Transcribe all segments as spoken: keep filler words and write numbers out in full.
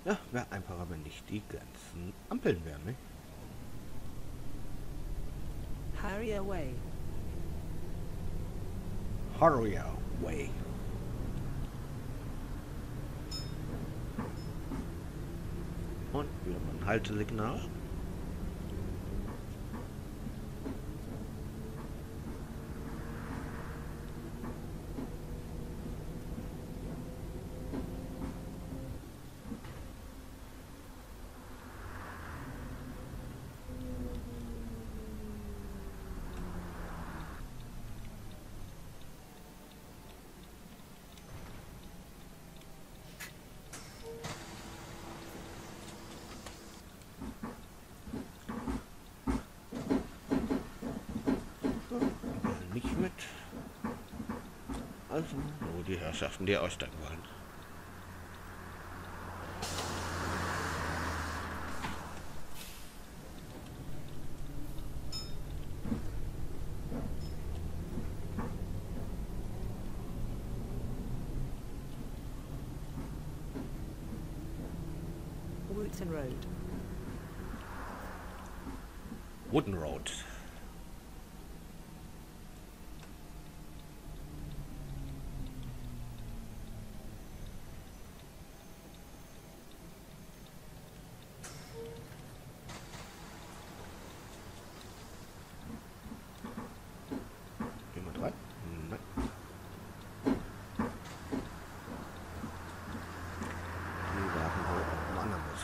Ja, wäre einfacher, wenn nicht die ganzen Ampeln wären, ne? Hurry away. Hurry away. Und wieder mal ein Haltesignal. Nicht mit. Also nur die Herrschaften, die aussteigen wollen. Wooten Road. Wooden Road. Jemand rein? Nein. Die warten wohl auf einen anderen Bus.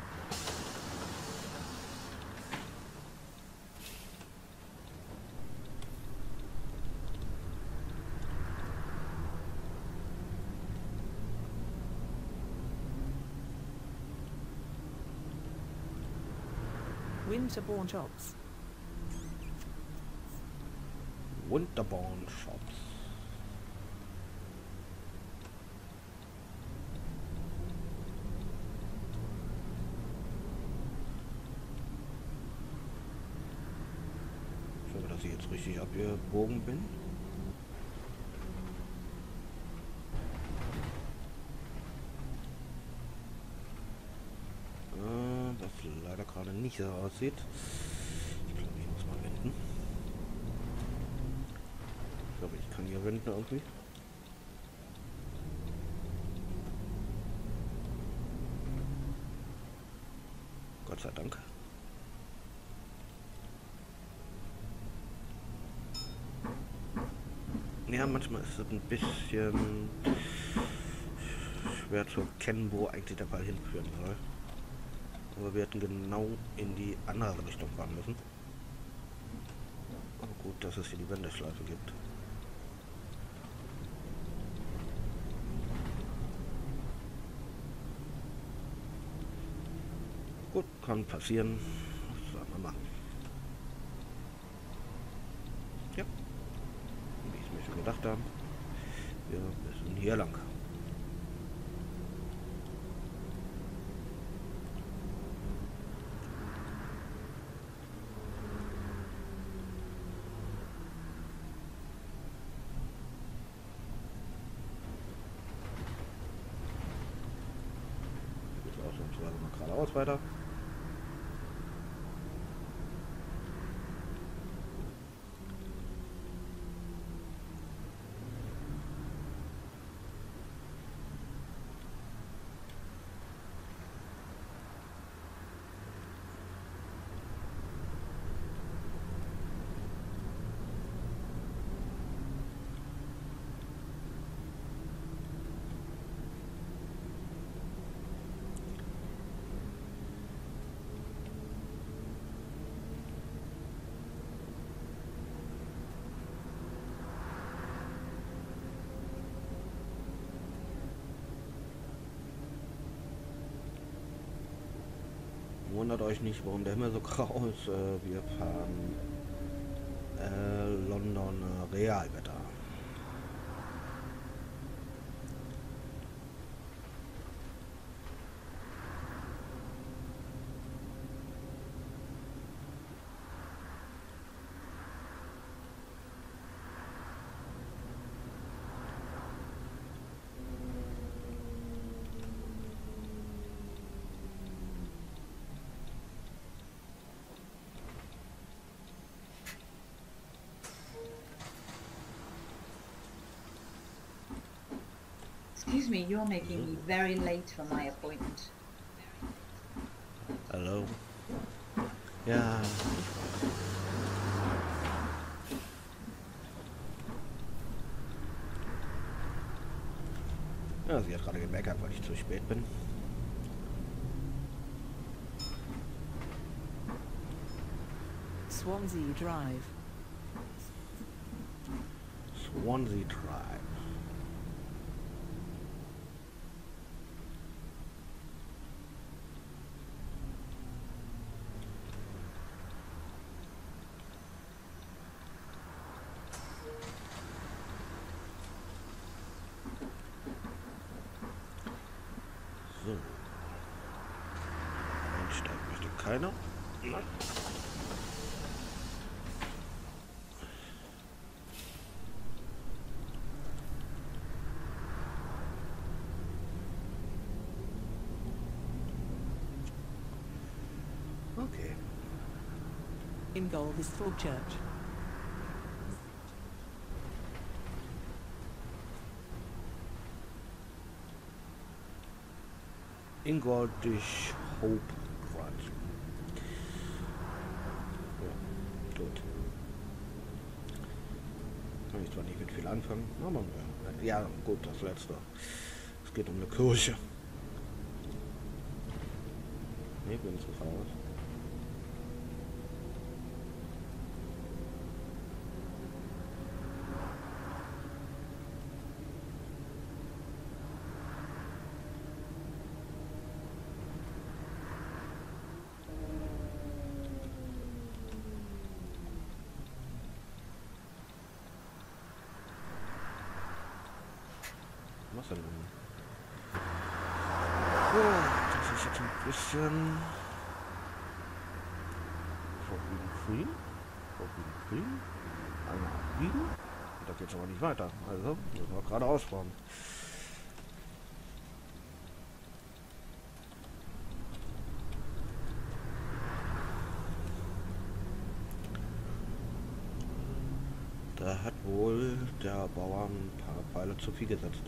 Winterbourne Shops. Winterbourne Shops. Ich hoffe, dass ich jetzt richtig abgebogen bin. Äh, das leider gerade nicht so aussieht. Ich glaube, ich muss mal wenden. Ich glaube, ich kann hier wenden irgendwie. Gott sei Dank. Ja, manchmal ist es ein bisschen schwer zu erkennen, wo eigentlich der Ball hinführen soll. Aber wir hätten genau in die andere Richtung fahren müssen. Aber gut, dass es hier die Wendeschleife gibt. Gut, kann passieren. Was soll man machen? Ja, wie ich es mir schon gedacht habe. Wir müssen hier lang. Geht ausnahmsweise mal geradeaus weiter. Wundert euch nicht, warum der Himmel so grau ist. Äh, wir fahren äh, London Realwetter. Excuse me, you're making me very late for my appointment. Hallo. Ja. Ja, sie hat gerade gemeckert, weil ich zu spät bin. Swansea Drive. Swansea Drive. So. Einsteigen möchte keiner. Nein. Okay. Ingolf is Thorpe Church. Ingoldish Hope Drive. Ja, gut. Kann ich zwar nicht mit viel anfangen, aber ja, gut, das letzte. Es geht um eine Kirche. Ne, bin zu faul. Was denn? Oh, das ist jetzt ein bisschen Forbidden Green. Forbidden Green. Einmal abbiegen. Und da geht's aber nicht weiter. Also müssen wir geradeaus fahren. Da hat wohl der Bauer ein paar Pfeile zu viel gesetzt.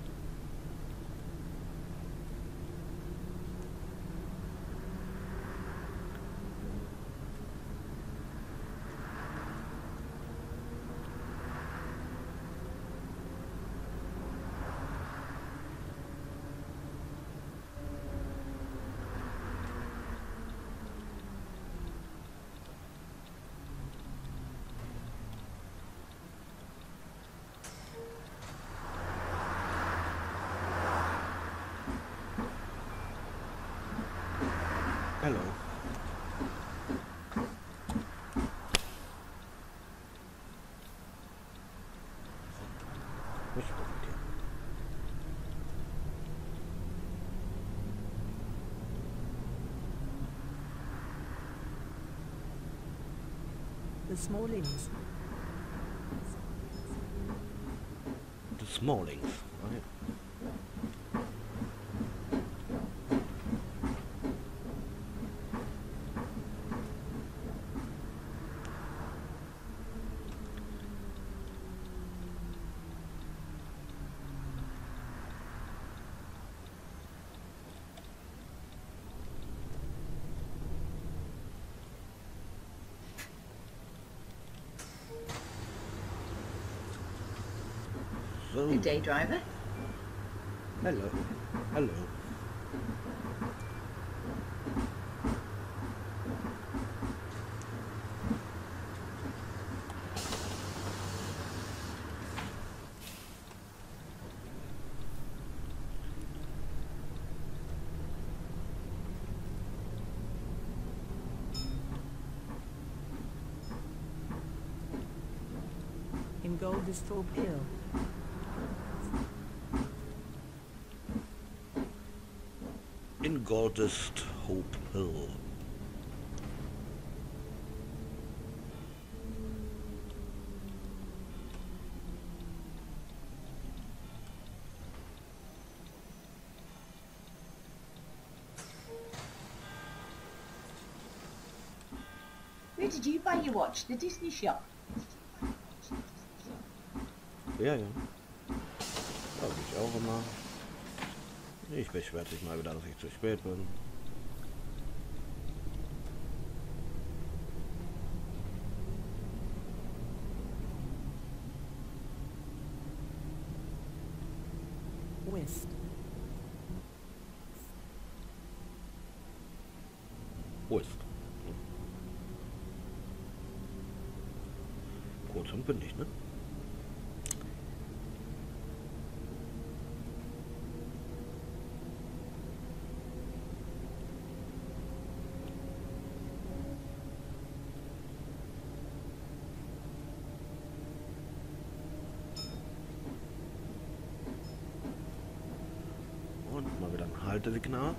Hello. Nicht profitieren. The Smallings. The Smallings. Ah, ja. So. Good day, driver. Hello. Hello. Ingolf is Thorpe Hill. Ingolf's Hope Hill. Where did you buy your watch? The Disney shop. Ja, ja. Glaube ich auch immer. Ich beschwere mich mal wieder, dass ich zu spät bin. West. Wo ist? Kurz und bündig, ne? Und mal wieder ein Haltesignal.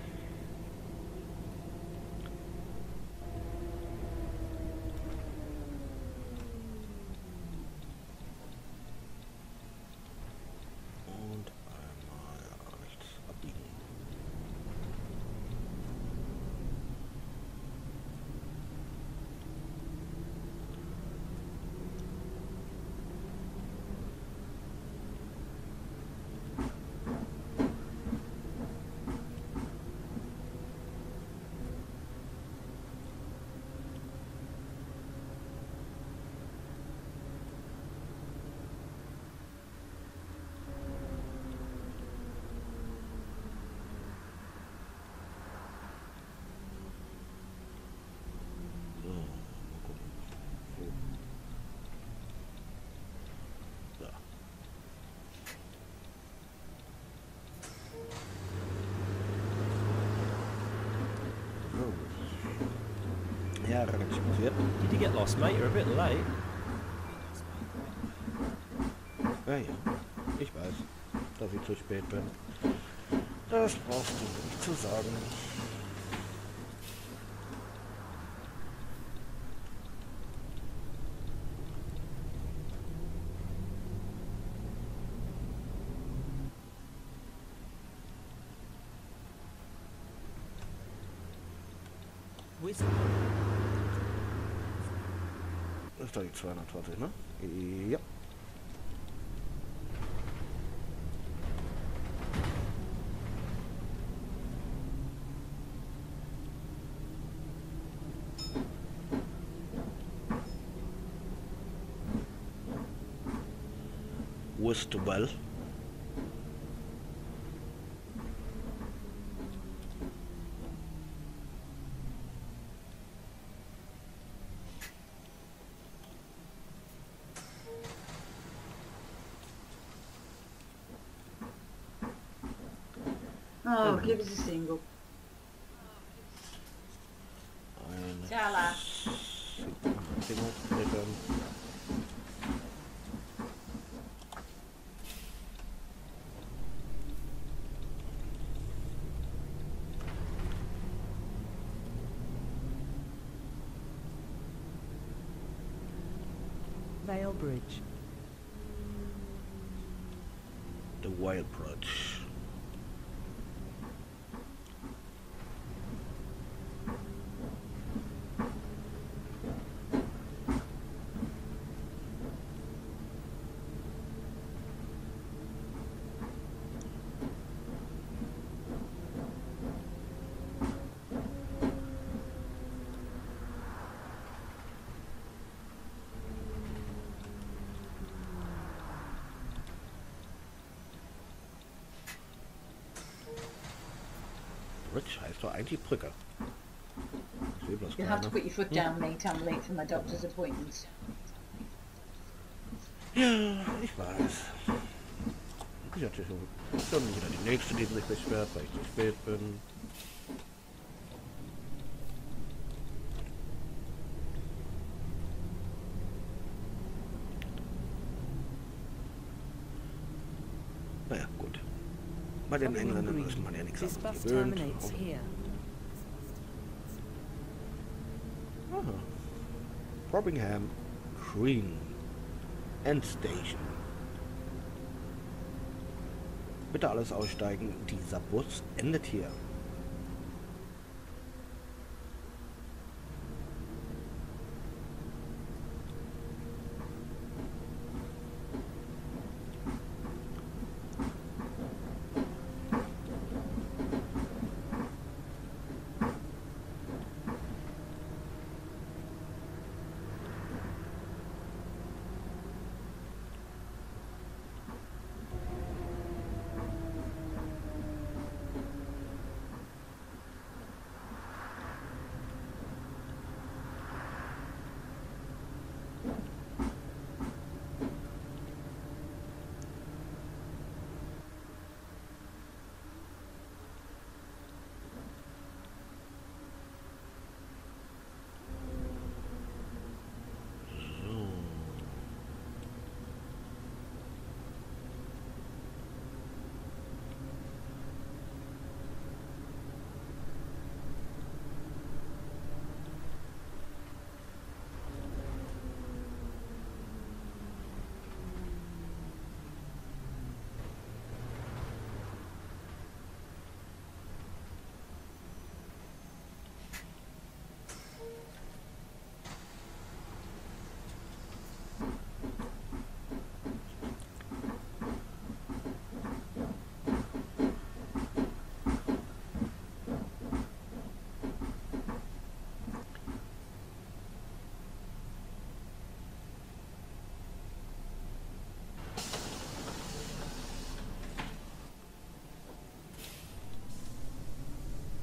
Und einmal rechts abbiegen. So, mal gucken. So. Ja. So. Ja, relativ passiert. Did you get lost, mate? You're a bit late. Ja, ja. Ich weiß, dass ich zu spät bin. Das brauchst du nicht zu sagen. West. Das ist doch die zweihundertzwanzig, ne? Ja. Westwell. Oh, give us a single. Eine Tala. Single, bitte. Vale Bridge. The Wild Bridge. Bridge heißt doch eigentlich Brücke. Ich sehe bloß You'll have to keine. put your foot down, mate. I'm late for my doctor's appointment. Ja, ich weiß. Ich hatte schon, schon wieder die nächste, die sich beschwert, weil ich zu spät bin. Naja, gut. Bei den Cobham Engländern Green. ist man ja nichts This anderes bus gewöhnt. terminates here. Aha. Robingham Green Endstation. Bitte alles aussteigen, dieser Bus endet hier.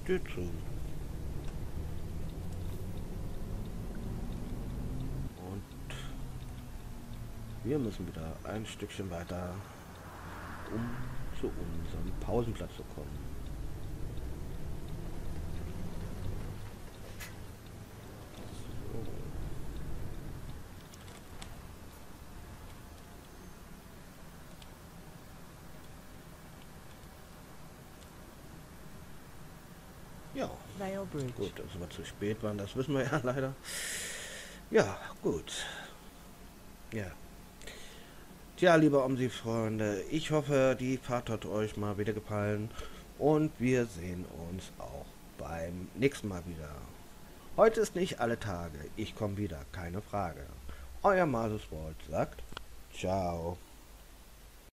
Tschüss. Und wir müssen wieder ein Stückchen weiter, um zu unserem Pausenplatz zu kommen. Ja, Vale Bridge. gut, dass wir zu spät waren, das wissen wir ja leider. Ja, gut. Ja. Tja, liebe Omsi-Freunde, ich hoffe, die Fahrt hat euch mal wieder gefallen und wir sehen uns auch beim nächsten Mal wieder. Heute ist nicht alle Tage, ich komme wieder, keine Frage. Euer Masuswald sagt, ciao.